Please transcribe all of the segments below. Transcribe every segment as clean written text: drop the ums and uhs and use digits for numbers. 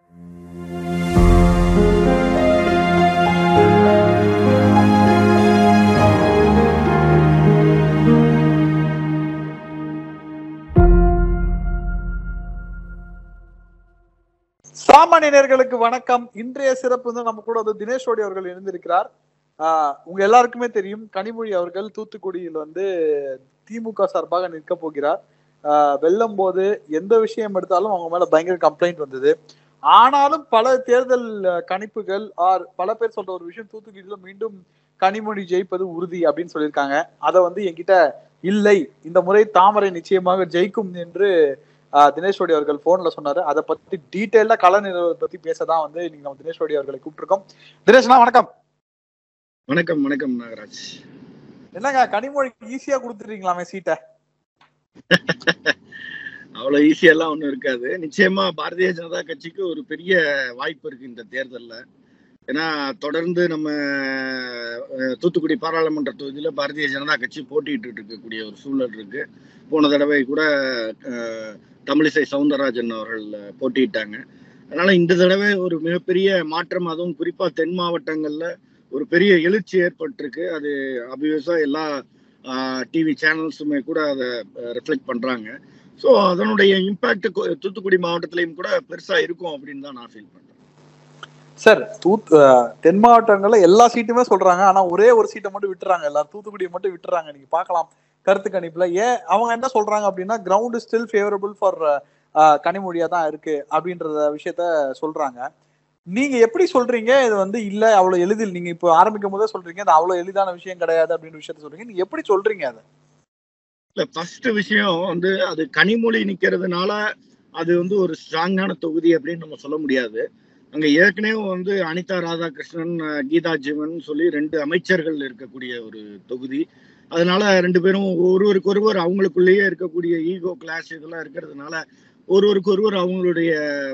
சாமானியர்களுக்கு வணக்கம். இன்றைய சிறப்பு வந்து நம்ம கூட வந்து தினேஷோடி அவர்கள் இணைந்திருக்கிறார். உங்க எல்லாருக்குமே தெரியும், கனிமொழி அவர்கள் தூத்துக்குடியில் வந்து திமுக சார்பாக நிற்க போகிறார். வெல்லும் போது எந்த விஷயம் எடுத்தாலும் அவங்க மேல பயங்கர கம்ப்ளைண்ட் வந்தது. ஆனாலும் பல தேர்தல் கணிப்புகள் பல பேர் சொல்ற ஒரு விஷயம், தூத்துக்குடியில மீண்டும் கனிமொழி ஜெயிப்பது உறுதி அப்படின்னு சொல்லியிருக்காங்க. அதை வந்து என்கிட்ட இல்லை, இந்த முறை தாமரை நிச்சயமாக ஜெயிக்கும் என்று தினேஷ்வடி அவர்கள் போன்ல சொன்னாரு. அதை பத்தி டீடைலா கள நிலவரத்தை பத்தி பேசதான் வந்து நீங்க நம்ம தினேஷ்வடி அவர்களை கூப்பிட்டுருக்கோம். தினேஷ்னா வணக்கம். வணக்கம். வணக்கம் நாகராஜ். என்னங்க கனிமொழிக்கு ஈஸியா கொடுத்துட்டீங்களாமே சீட்டை? அவ்வளவு ஈஸியெல்லாம் ஒண்ணும் இருக்காது. நிச்சயமா பாரதிய ஜனதா கட்சிக்கு ஒரு பெரிய வாய்ப்பு இருக்கு இந்த தேர்தல்ல. ஏன்னா தொடர்ந்து நம்ம தூத்துக்குடி பாராளுமன்ற தொகுதியில பாரதிய ஜனதா கட்சி போட்டிட்டு இருக்கக்கூடிய ஒரு சூழல் இருக்கு. போன தடவை கூட தமிழிசை சவுந்தரராஜன் அவர்கள் போட்டியிட்டாங்க. அதனால இந்த தடவை ஒரு மிகப்பெரிய மாற்றம், அதுவும் குறிப்பா தென் மாவட்டங்கள்ல ஒரு பெரிய எழுச்சி ஏற்பட்டிருக்கு. அது ஆப்வியஸா எல்லா டிவி சேனல்ஸுமே கூட அதை ரிஃப்ளெக்ட் பண்றாங்க. ஸோ அதனுடைய இம்பாக்ட் தூத்துக்குடி மாவட்டத்திலையும் கூட பெருசா இருக்கும் அப்படின்னு தான் நான் ஃபீல் பண்றேன். சார், தென் மாவட்டங்கள்ல எல்லா சீட்டுமே சொல்றாங்க, ஆனா ஒரே ஒரு சீட்டை மட்டும் விட்டுறாங்க. எல்லாரும் தூத்துக்குடியை மட்டும் விட்டுறாங்க. நீங்க பாக்கலாம் கருத்து கணிப்புல. ஏன் அவங்க என்ன சொல்றாங்க அப்படின்னா, கிரவுண்ட் ஸ்டில் ஃபேவரபிள் ஃபார் கனிமொழியா தான் இருக்கு அப்படின்ற விஷயத்த சொல்றாங்க. நீங்க எப்படி சொல்றீங்க இது வந்து இல்ல அவ்வளவு எளிதில், நீங்க இப்ப ஆரம்பிக்கும் போதே சொல்றீங்க அது அவ்வளவு எளிதான விஷயம் கிடையாது அப்படின்ற விஷயத்த சொல்றீங்க. நீங்க எப்படி சொல்றீங்க அதை? இல்ல, ஃபர்ஸ்ட் விஷயம் வந்து அது கனிமொழி நிக்கிறதுனால அது வந்து ஒரு ஸ்ட்ராங்கான தொகுதி அப்படின்னு நம்ம சொல்ல முடியாது. அங்க ஏற்கனவே வந்து அனிதா ராதாகிருஷ்ணன், கீதா ஜீவன் சொல்லி 2 அமைச்சர்கள் இருக்கக்கூடிய ஒரு தொகுதி. அதனால 2 பேரும் ஒருவருக்கு ஒருவர் அவங்களுக்குள்ளேயே இருக்கக்கூடிய ஈகோ கிளாஸ் இதெல்லாம் இருக்கிறதுனால ஒருவருக்கு ஒருவர் அவங்களுடைய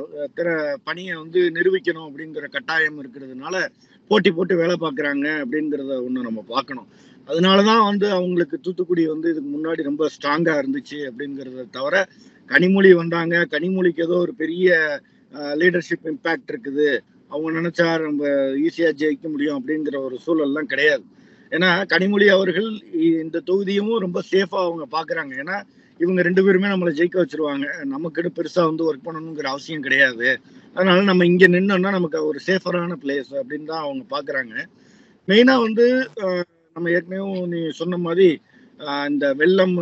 பணியை வந்து நிரூபிக்கணும் அப்படிங்கிற கட்டாயம் இருக்கிறதுனால போட்டி போட்டு வேலை பார்க்குறாங்க அப்படிங்கிறத ஒன்று நம்ம பார்க்கணும். அதனாலதான் வந்து அவங்களுக்கு தூத்துக்குடி வந்து இதுக்கு முன்னாடி ரொம்ப ஸ்ட்ராங்கா இருந்துச்சு அப்படிங்கிறத தவிர, கனிமொழி வந்தாங்க, கனிமொழிக்கு ஏதோ ஒரு பெரிய லீடர்ஷிப் இம்பாக்ட் இருக்குது, அவங்க நினைச்சா நம்ம ஈஸியா ஜெயிக்க முடியும் அப்படிங்கிற ஒரு சூழல்லாம் கிடையாது. ஏன்னா கனிமொழி அவர்கள் இந்த தொகுதியும் ரொம்ப சேஃபா அவங்க பாக்குறாங்க. ஏன்னா இவங்க 2 பேருமே நம்மளை ஜெயிக்க வச்சிருவாங்க, நமக்கு பெருசா வந்து ஒர்க் பண்ணணுங்கிற அவசியம் கிடையாது, அதனால நம்ம இங்க நின்னோம்னா நமக்கு ஒரு சேஃபரான பிளேஸ் அப்படின்னு தான் அவங்க பாக்குறாங்க. மெயினா வந்து நம்ம ஏற்கனவே நீ சொன்ன மாதிரி இந்த வெள்ளம்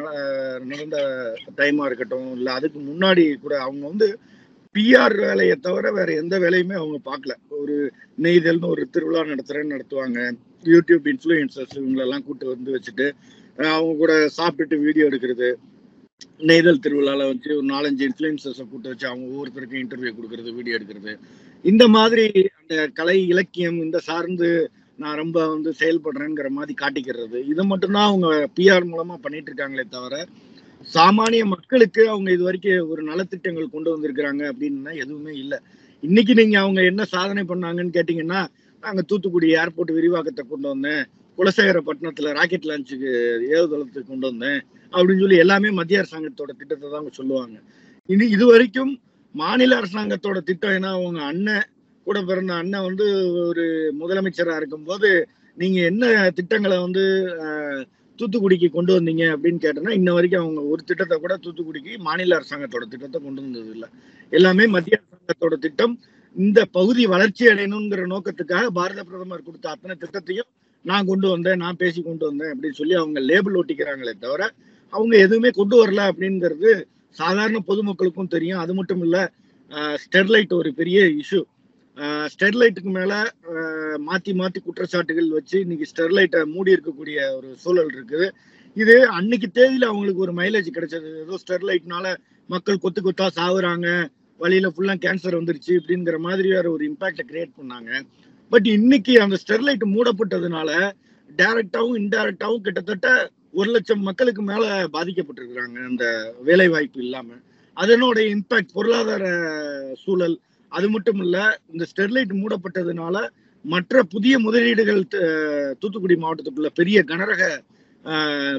நடந்த டைமா இருக்கட்டும், இல்லை அதுக்கு முன்னாடி கூட அவங்க வந்து பிஆர் வேலையை தவிர வேற எந்த வேலையுமே அவங்க பார்க்கல. ஒரு நெய்தல்னு ஒரு திருவிழா நடத்துவாங்க, யூடியூப் இன்ஃப்ளூயன்சர்ஸ் இவங்களெல்லாம் கூட்டு வந்து வச்சுட்டு அவங்க கூட சாப்பிட்டுட்டு வீடியோ எடுக்கிறது, நெய்தல் திருவிழால வச்சு ஒரு 4-5 இன்ஃப்ளூயன்சர்ஸை கூட்டு வச்சு அவங்க ஒவ்வொருத்தருக்கும் இன்டர்வியூ கொடுக்கறது, வீடியோ எடுக்கிறது, இந்த மாதிரி அந்த கலை இலக்கியம் இந்த சார்ந்து நான் ரொம்ப வந்து செயல்படுறேங்கிற மாதிரி காட்டிக்கிறது, இதை மட்டும்தான் அவங்க பிஆர் மூலமா பண்ணிட்டு இருக்காங்களே தவிர சாமானிய மக்களுக்கு அவங்க இது வரைக்கும் ஒரு நலத்திட்டங்கள் கொண்டு வந்திருக்கிறாங்க அப்படின்னா எதுவுமே இல்லை. இன்னைக்கு நீங்க அவங்க என்ன சாதனை பண்ணாங்கன்னு கேட்டீங்கன்னா, நாங்க தூத்துக்குடி ஏர்போர்ட் விரிவாக்கத்தை கொண்டு வந்தேன், குலசேகரப்பட்டினத்துல ராக்கெட் லான்ச்சுக்கு ஏவுதளத்துக்கு கொண்டு வந்தேன் அப்படின்னு சொல்லி எல்லாமே மத்திய அரசாங்கத்தோட திட்டத்தை தான் அவங்க சொல்லுவாங்க. இது வரைக்கும் மாநில அரசாங்கத்தோட திட்டம், ஏன்னா அவங்க அண்ணன் கூட பிறந்த அண்ணன் வந்து ஒரு முதலமைச்சரா இருக்கும்போது நீங்க என்ன திட்டங்களை வந்து தூத்துக்குடிக்கு கொண்டு வந்தீங்க அப்படின்னு கேட்டோம்னா, இன்ன வரைக்கும் அவங்க ஒரு திட்டத்தை கூட தூத்துக்குடிக்கு மாநில அரசாங்கத்தோட திட்டத்தை கொண்டு வந்தது இல்லை. எல்லாமே மத்திய அரசாங்கத்தோட திட்டம். இந்த பகுதி வளர்ச்சி அடையணுங்கிற நோக்கத்துக்காக பாரத பிரதமர் கொடுத்த அத்தனை திட்டத்தையும் நான் கொண்டு வந்தேன், நான் பேசி கொண்டு வந்தேன் அப்படின்னு சொல்லி அவங்க லேபிள் ஒட்டிக்கிறாங்களே தவிர அவங்க எதுவுமே கொண்டு வரல அப்படிங்கிறது சாதாரண பொதுமக்களுக்கும் தெரியும். அது மட்டும் இல்ல, ஸ்டெர்லைட் ஒரு பெரிய இஷ்யூ. ஸ்டெர்லைட்டுக்கு மேல மாத்தி மாத்தி குற்றச்சாட்டுகள் வச்சு இன்னைக்கு ஸ்டெர்லைட்டை மூடி இருக்கக்கூடிய ஒரு சூழல் இருக்குது. இது அன்னைக்கு தேதியில அவங்களுக்கு ஒரு மைலேஜ் கிடைச்சது, ஏதோ ஸ்டெர்லைட்னால மக்கள் கொத்து கொத்தா சாகுறாங்க, வழியில ஃபுல்லா கேன்சர் வந்துருச்சு அப்படிங்கிற மாதிரி வேற ஒரு இம்பாக்டை கிரியேட் பண்ணாங்க. பட் இன்னைக்கு அந்த ஸ்டெர்லைட் மூடப்பட்டதுனால டைரக்டாவும் இன்டைரக்டாவும் கிட்டத்தட்ட 1 லட்சம் மக்களுக்கு மேல பாதிக்கப்பட்டிருக்கிறாங்க அந்த வேலை வாய்ப்பு இல்லாம. அதனோட இம்பாக்ட் பொருளாதார சூழல். அது மட்டும் இல்ல, இந்த ஸ்டெர்லைட் மூடப்பட்டதுனால மற்ற புதிய முதலீடுகள் தூத்துக்குடி மாவட்டத்துக்குள்ள பெரிய கனரக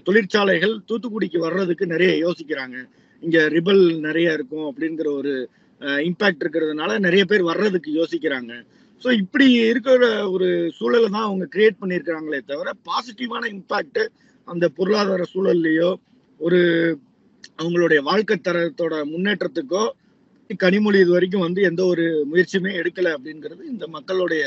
தொழிற்சாலைகள் தூத்துக்குடிக்கு வர்றதுக்கு நிறைய யோசிக்கிறாங்க. இங்க ரிபல் நிறைய இருக்கும் அப்படிங்கிற ஒரு இம்பாக்ட் இருக்கிறதுனால நிறைய பேர் வர்றதுக்கு யோசிக்கிறாங்க. ஸோ இப்படி இருக்கிற ஒரு சூழலை தான் அவங்க கிரியேட் பண்ணியிருக்கிறாங்களே தவிர பாசிட்டிவான இம்பாக்ட் அந்த பொருளாதார சூழல்லையோ ஒரு அவங்களுடைய வாழ்க்கை தரத்தோட முன்னேற்றத்துக்கோ கனிமொழி இது வரைக்கும் வந்து எந்த ஒரு முயற்சியுமே எடுக்கல அப்படிங்கிறது இந்த மக்களுடைய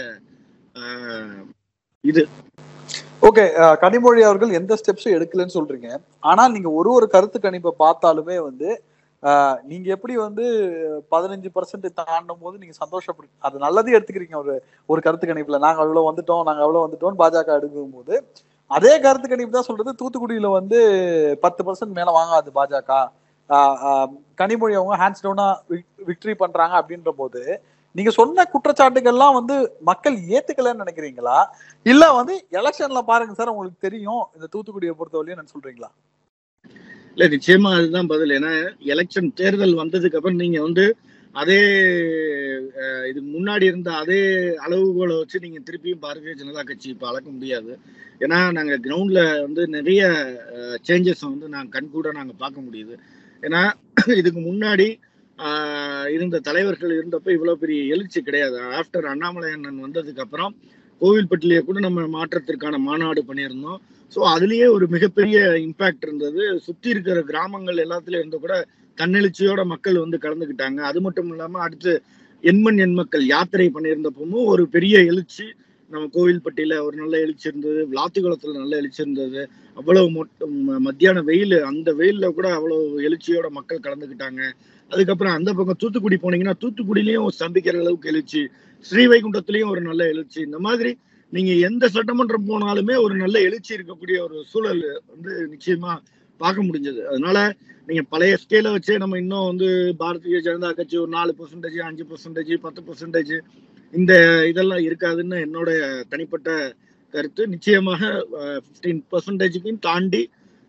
இது. ஓகே, கனிமொழி அவர்கள் எந்த ஸ்டெப்ஸும் எடுக்கலன்னு சொல்றீங்க. ஆனா நீங்க ஒரு கருத்து கணிப்பை பார்த்தாலுமே வந்து நீங்க எப்படி வந்து 15% தாண்டும் போது நீங்க சந்தோஷப்படு அது நல்லதே எடுத்துக்கிறீங்க. ஒரு கருத்து கணிப்புல நாங்க அவ்வளவு வந்துட்டோம் பாஜக எடுக்கும் போது அதே கருத்து கணிப்பு தான் சொல்றது தூத்துக்குடியில வந்து 10% மேல வாங்காது பாஜக, கனிமொழி அவங்க ஹேண்ட்ஸ் டவுனா விக்டரி பண்றாங்க அப்படின்ற போது நீங்க சொன்ன குற்றச்சாட்டுகள்லாம் வந்து மக்கள் ஏத்துக்கலன்னு நினைக்கிறீங்களா, இல்ல வந்து எலெக்ஷன்ல பாருங்க சார் உங்களுக்கு தெரியும் இந்த தூத்துக்குடியை பொறுத்தவரையும் சொல்றீங்களா? இல்ல நிச்சயமா அதுதான் பதில். ஏன்னா எலெக்ஷன் தேர்தல் வந்ததுக்கு அப்புறம் நீங்க வந்து அதே இது முன்னாடி இருந்த அதே அளவுகோலை வச்சு நீங்க திருப்பியும் பாரதிய ஜனதா கட்சி இப்ப அளக்க முடியாது. ஏன்னா நாங்க கிரவுண்ட்ல வந்து நிறைய சேஞ்சஸ் வந்து நாங்க கண்கூட நாங்க பார்க்க முடியுது. ஏன்னா இதுக்கு முன்னாடி இருந்த தலைவர்கள் இருந்தப்ப இவ்வளவு பெரிய எழுச்சி கிடையாது. ஆஃப்டர் அண்ணாமலை அண்ணன் வந்ததுக்கு அப்புறம் கோவில்பட்டிலேயே கூட நம்ம மாற்றத்திற்கான மாநாடு பண்ணியிருந்தோம். ஸோ அதுலயே ஒரு மிகப்பெரிய இம்பாக்ட் இருந்தது. சுத்தி இருக்கிற கிராமங்கள் எல்லாத்துலயும் இருந்து கூட தன்னெழுச்சியோட மக்கள் வந்து கலந்துக்கிட்டாங்க. அது மட்டும் இல்லாம அடுத்து எண்மண் எண் மக்கள் யாத்திரை பண்ணியிருந்தப்பவும் ஒரு பெரிய எழுச்சி நம்ம கோவில்பட்டியில ஒரு நல்ல எழுச்சி இருந்தது, விளாத்திக்குளத்துல நல்ல எழுச்சி இருந்தது. அவ்வளவு மத்தியான வெயில், அந்த வெயில்ல கூட அவ்வளவு எழுச்சியோட மக்கள் கலந்துக்கிட்டாங்க. அதுக்கப்புறம் அந்த பக்கம் தூத்துக்குடி போனீங்கன்னா தூத்துக்குடியிலையும் சந்திக்கிற அளவுக்கு எழுச்சி, ஸ்ரீவைகுண்டத்திலையும் ஒரு நல்ல எழுச்சி. இந்த மாதிரி நீங்க எந்த சட்டமன்றம் போனாலுமே ஒரு நல்ல எழுச்சி இருக்கக்கூடிய ஒரு சூழல் வந்து நிச்சயமா பார்க்க முடிஞ்சது. அதனால நீங்க பழைய ஸ்கேல வச்சே நம்ம இன்னும் வந்து பாரதிய ஜனதா கட்சி ஒரு 4%, 5%, 10% இந்த இதெல்லாம் இருக்காதுன்னு என்னோட தனிப்பட்ட கருத்து. நிச்சயமாக 15% தாண்டி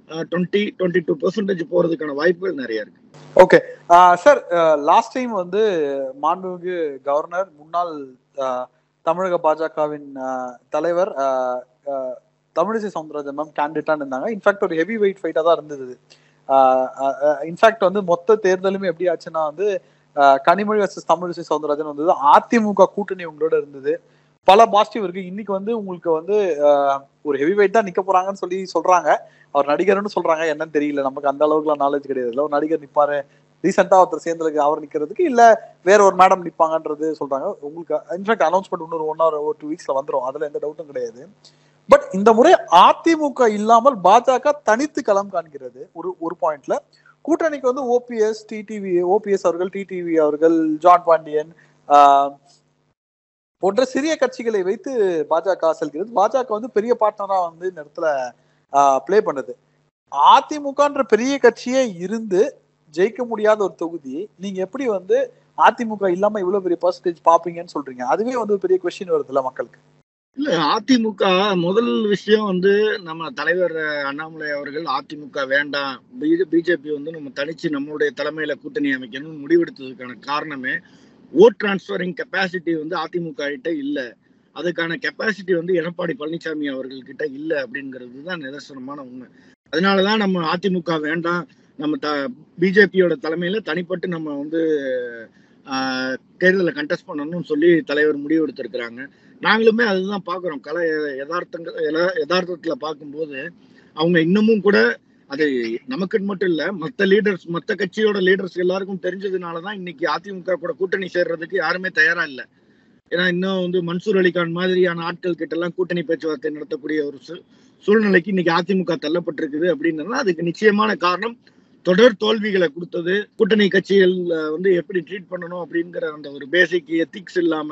22% போறதுக்கான வாய்ப்புகள் நிறைய இருக்கு. ஓகே சார், லாஸ்ட் டைம் வந்து மாண்புமிகு கவர்னர் முன்னாள் தமிழக பாஜகவின் தலைவர் தமிழிசை சவுந்தரராஜன் மேம் கேண்டிடேட்டா இருந்தாங்க. இன்ஃபேக்ட் ஒரு ஹெவி வெயிட் ஃபைட்டா தான் இருந்தது. இன்ஃபேக்ட் வந்து மொத்த தேர்தலுமே எப்படி ஆச்சுன்னா வந்து கனிமொழி வர்சஸ் தமிழிசை சவுந்தரராஜன் வந்தது. அதிமுக கூட்டணி உங்களோட இருந்தது. பல பாசிட்டிவ் இருக்கு. இன்னைக்கு வந்து உங்களுக்கு வந்து ஒரு ஹெவி வெயிட் தான் நிக்க போறாங்கன்னு சொல்லி சொல்றாங்க. அவர் நடிகர்னு சொல்றாங்க, என்னன்னு தெரியல, நமக்கு அந்த அளவுக்குலாம் நாலேஜ் கிடையாது. இல்ல ஒரு நடிகர் நிப்பாரு, ரீசெண்டா ஒருத்தர் சேர்ந்ததுக்கு அவர் நிக்கிறதுக்கு, இல்ல வேற ஒரு மேடம் நிப்பாங்கன்றது சொல்றாங்க. உங்களுக்கு இன்ஃபேக்ட் அனௌன்ஸ்மெண்ட் இன்னொரு 1 or 2 வீக்ஸ்ல வந்துடும், அதுல எந்த டவுட்டும் கிடையாது. பட் இந்த முறை அதிமுக இல்லாமல் பாஜக தனித்து களம் காண்கிறது. ஒரு பாயிண்ட்ல கூட்டணிக்கு வந்து ஓபிஎஸ் அவர்கள், டிடிவி அவர்கள், ஜான் பாண்டியன் போன்ற சிறிய கட்சிகளை வைத்து பாஜக செல்கிறது. பாஜக வந்து பெரிய பார்ட்னரா வந்து இந்த இடத்துல பிளே பண்ணுது. அதிமுகன்ற பெரிய கட்சியே இருந்து ஜெயிக்க முடியாத ஒரு தொகுதி நீங்க எப்படி வந்து அதிமுக இல்லாம இவ்வளவு பெரிய பர்சன்டேஜ் பாப்பீங்கன்னு சொல்றீங்க? அதுவே வந்து ஒரு பெரிய கொஸ்டின் வருதுல்ல மக்களுக்கு. இல்ல, அதிமுக முதல் விஷயம் வந்து நம்ம தலைவர் அண்ணாமலை அவர்கள் அதிமுக வேண்டாம், பிஜேபி வந்து நம்ம தனிச்சு நம்மளுடைய தலைமையில கூட்டணி அமைக்கணும்னு முடிவெடுத்ததுக்கான காரணமே ஓட் டிரான்ஸ்பரிங் கெப்பாசிட்டி வந்து அதிமுக கிட்ட இல்ல, அதுக்கான கெப்பாசிட்டி வந்து எடப்பாடி பழனிசாமி அவர்கள் கிட்ட இல்ல அப்படிங்கிறது தான் நிதர்சனமான உண்மை. அதனாலதான் நம்ம அதிமுக வேண்டாம், நம்ம பிஜேபியோட தலைமையில தனிப்பட்டு நம்ம வந்து தேர்தலில் கண்டெஸ்ட் பண்ணணும்னு சொல்லி தலைவர் முடிவு எடுத்திருக்கிறாங்க. நாங்களுமே அதுதான் பாக்குறோம். யதார்த்தத்துல பார்க்கும்போது அவங்க இன்னமும் கூட அது நமக்குன்னு மட்டும் இல்ல, மத்த கட்சியோட லீடர்ஸ் எல்லாருக்கும் தெரிஞ்சதுனாலதான் இன்னைக்கு அதிமுக கூட கூட்டணி சேர்றதுக்கு யாருமே தயாரா இல்லை. ஏன்னா இன்னும் வந்து மன்சூர் அலிகான் மாதிரியான ஆட்கள் கிட்ட எல்லாம் கூட்டணி பேச்சுவார்த்தை நடத்தக்கூடிய ஒரு சூழ்நிலைக்கு இன்னைக்கு அதிமுக தள்ளப்பட்டிருக்குது. அப்படின்னா அதுக்கு நிச்சயமான காரணம் தொடர் தோல்விகளை கொடுத்தது. கூட்டணி கட்சிகள் வந்து எப்படி ட்ரீட் பண்ணணும் அப்படிங்கிற அந்த ஒரு பேசிக் எத்திக்ஸ் இல்லாம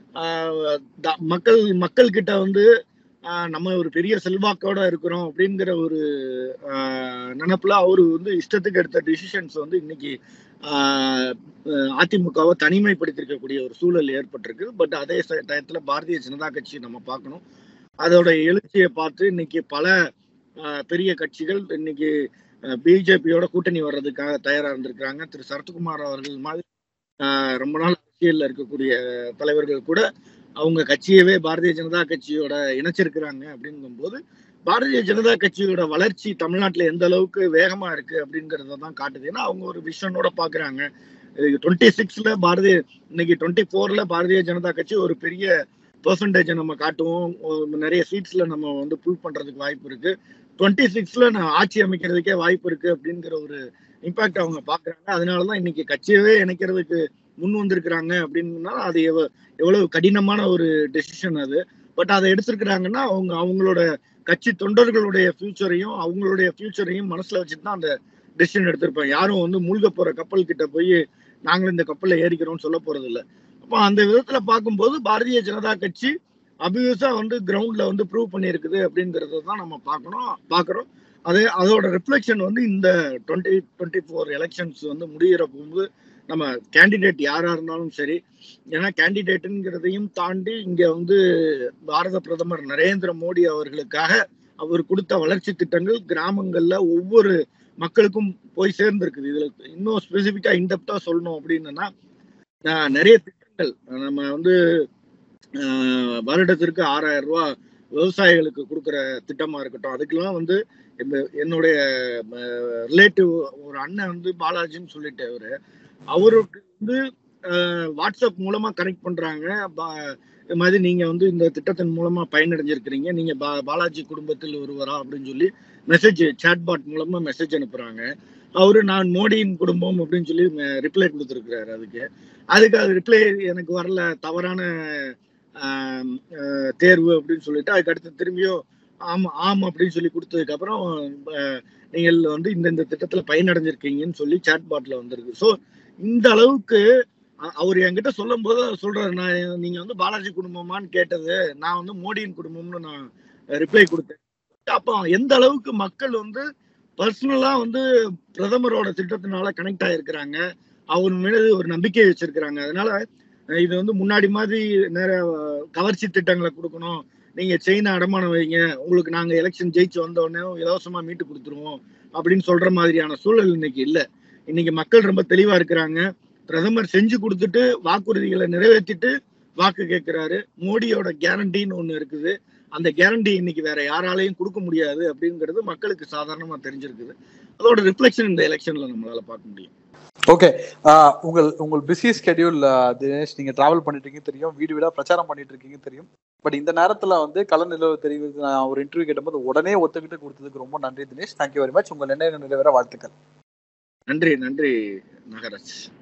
மக்கள் கிட்ட வந்து நம்ம ஒரு பெரிய செல்வாக்கோட இருக்கிறோம் அப்படிங்கிற ஒரு நினைப்புல அவரு வந்து இஷ்டத்துக்கு எடுத்த டிசிஷன்ஸ் வந்து இன்னைக்கு அதிமுகவை தனிமைப்படுத்திருக்கக்கூடிய ஒரு சூழல் ஏற்பட்டிருக்கு. பட் அதே டயத்துல பாரதிய ஜனதா கட்சி நம்ம பார்க்கணும், அதோட எழுச்சியை பார்த்து இன்னைக்கு பல பெரிய கட்சிகள் இன்னைக்கு பிஜேபியோட கூட்டணி வர்றதுக்காக தயாரா இருந்திருக்கிறாங்க. திரு சரத்குமார் அவர்கள் மாதிரி ரொம்ப நாள் அரசியல்ல இருக்கக்கூடிய தலைவர்கள் கூட அவங்க கட்சியவே பாரதிய ஜனதா கட்சியோட இணைச்சிருக்கிறாங்க. அப்படிங்கும் போது பாரதிய ஜனதா கட்சியோட வளர்ச்சி தமிழ்நாட்டுல எந்த அளவுக்கு வேகமா இருக்கு அப்படிங்கறத தான் காட்டுது. ஏன்னா அவங்க ஒரு விஷனோட பாக்குறாங்க. 26ல இன்னைக்கு 24ல பாரதிய ஜனதா கட்சி ஒரு பெரிய பெர்சன்டேஜை நம்ம காட்டுவோம், நிறைய சீட்ஸ்ல நம்ம வந்து ப்ரூவ் பண்றதுக்கு வாய்ப்பு இருக்கு, 26ல நான் ஆட்சி அமைக்கிறதுக்கே வாய்ப்பு இருக்கு அப்படிங்கிற ஒரு இம்பாக்ட் அவங்க பாக்குறாங்க. அதனாலதான் இன்னைக்கு கட்சியவே இணைக்கிறதுக்கு முன் வந்திருக்கிறாங்க. அப்படின்னா அது எவ்வளவு கடினமான ஒரு டெசிஷன் அது. பட் அதை எடுத்திருக்கிறாங்கன்னா அவங்களோட கட்சி தொண்டர்களுடைய ஃபியூச்சரையும் மனசுல வச்சுட்டு தான் அந்த டெசிஷன் எடுத்திருப்பாங்க. யாரும் வந்து மூழ்க போற கப்பல் கிட்ட போய் நாங்களும் இந்த கப்பல்ல ஏறிக்கிறோம்னு சொல்ல போறது இல்லை. அப்போ அந்த விதத்துல பார்க்கும்போது பாரதிய ஜனதா கட்சி அபியூஸா வந்து கிரவுண்ட்ல வந்து ப்ரூவ் பண்ணியிருக்குது அப்படிங்கறத தான் நம்ம பாக்குறோம். அதோட ரிஃப்ளெக்ஷன் வந்து இந்த 2024 எலெக்ஷன்ஸ் வந்து முடிகிற போது நம்ம கேண்டிடேட் யாரா இருந்தாலும் சரி, ஏன்னா கேண்டிடேட்டுங்கிறதையும் தாண்டி இங்க வந்து பாரத பிரதமர் நரேந்திர மோடி அவர்களுக்காக அவர் கொடுத்த வளர்ச்சி திட்டங்கள் கிராமங்கள்ல ஒவ்வொரு மக்களுக்கும் போய் சேர்ந்திருக்குது. இதுல இன்னும் ஸ்பெசிபிக்கா இன்டெப்தா சொல்லணும் அப்படின்னா, நிறைய திட்டங்கள் நம்ம வந்து வருடத்திற்கு 6,000 ரூபாய் விவசாயிகளுக்கு கொடுக்குற திட்டமா இருக்கட்டும், அதுக்கெல்லாம் வந்து என்னுடைய ரிலேட்டிவ் ஒரு அண்ணன் வந்து பாலாஜின்னு சொல்லிட்டு அவருக்கு வந்து வாட்ஸ்அப் மூலமா கனெக்ட் பண்றாங்க. இது மாதிரி நீங்க வந்து இந்த திட்டத்தின் மூலமா பயனடைஞ்சிருக்கிறீங்க, நீங்க பாலாஜி குடும்பத்தில் ஒருவரா அப்படின்னு சொல்லி மெசேஜ் சாட்பாட் மூலமா மெசேஜ் அனுப்புறாங்க. அவரு நான் மோடியின் குடும்பம் அப்படின்னு சொல்லி ரிப்ளை கொடுத்துருக்கிறாரு. அதுக்கு அது ரிப்ளை எனக்கு வரல, தவறான தேர்வு அப்படின்னு சொல்லிட்டு அதுக்கு அடுத்து திரும்பியும் ஆம் அப்படின்னு சொல்லி கொடுத்ததுக்கு அப்புறம் நீங்கள் வந்து இந்த திட்டத்துல பயனடைஞ்சிருக்கீங்கன்னு சொல்லி சாட்பாட்ல வந்திருக்கு. ஸோ இந்த அளவுக்கு அவர் என்கிட்ட சொல்லும் போது சொல்றாரு, நான் நீங்க வந்து பாலாஜி குடும்பமான்னு கேட்டது, நான் வந்து மோடியின் குடும்பம்னு நான் ரிப்ளை கொடுத்தேன். அப்போ எந்த அளவுக்கு மக்கள் வந்து பர்சனலா வந்து பிரதமரோட திட்டத்தினால கனெக்ட் ஆயிருக்கிறாங்க, அவர் மீது ஒரு நம்பிக்கை வச்சிருக்கிறாங்க. அதனால இது வந்து முன்னாடி மாதிரி நிறைய கவர்ச்சி திட்டங்களை கொடுக்கணும், நீங்க செயினை அடமானம் வைங்க, உங்களுக்கு நாங்க எலெக்ஷன் ஜெயிச்சு வந்த உடனே இலவசமா மீட்டு கொடுத்துருவோம் அப்படின்னு சொல்ற மாதிரியான சூழல் இன்னைக்கு இல்லை. இன்னைக்கு மக்கள் ரொம்ப தெளிவா இருக்கிறாங்க. பிரதமர் செஞ்சு கொடுத்துட்டு வாக்குறுதிகளை நிறைவேற்றிட்டு வாக்கு கேட்கிறாரு. மோடியோட கேரண்டின்னு ஒண்ணு இருக்குது, அந்த கேரண்டி இன்னைக்கு வேற யாராலையும் கொடுக்க முடியாது அப்படிங்கிறது மக்களுக்கு சாதாரணமா தெரிஞ்சிருக்குது. அதோட ரிஃப்ளெக்ஷன் இந்த எலெக்ஷன்ல நம்மளால பார்க்க முடியும். ஓகே, உங்கள் பிஸி ஸ்கெடியூல் தினேஷ், நீங்க டிராவல் பண்ணிட்டு இருக்கீங்க தெரியும், வீடா பிரச்சாரம் பண்ணிட்டு இருக்கீங்க தெரியும். பட் இந்த நேரத்துல வந்து கள நிலவு தெரிவித்து நான் ஒரு இன்டர்வியூ கேட்டபோது உடனே ஒத்துக்கிட்டு கொடுத்ததுக்கு ரொம்ப நன்றி தினேஷ். Thank you very much. உங்கள் நிறைவேற வாழ்த்துக்கள். நன்றி நகராஜ்.